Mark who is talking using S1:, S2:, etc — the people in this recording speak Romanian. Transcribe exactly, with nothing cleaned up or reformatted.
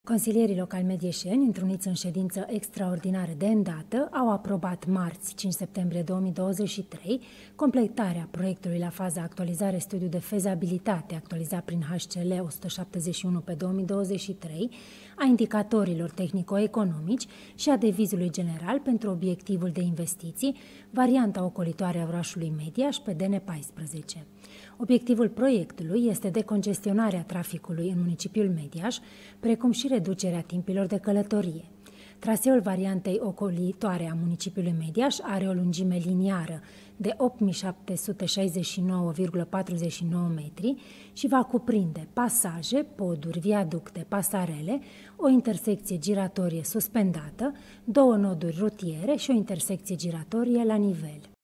S1: Consilierii locali medieșeni, întruniți în ședință extraordinară de îndată, au aprobat marți, cinci septembrie două mii douăzeci și trei, completarea proiectului la faza actualizare studiu de fezabilitate actualizat prin H C L o sută șaptezeci și unu pe două mii douăzeci și trei, a indicatorilor tehnico-economici și a devizului general pentru obiectivul de investiții, varianta ocolitoare a orașului Mediaș pe D N paisprezece. Obiectivul proiectului este decongestionarea traficului în municipiul Mediaș, precum și reducerea timpilor de călătorie. Traseul variantei ocolitoare a municipiului Mediaș are o lungime liniară de opt mii șapte sute șaizeci și nouă virgulă patruzeci și nouă metri și va cuprinde pasaje, poduri, viaducte, pasarele, o intersecție giratorie suspendată, două noduri rutiere și o intersecție giratorie la nivel.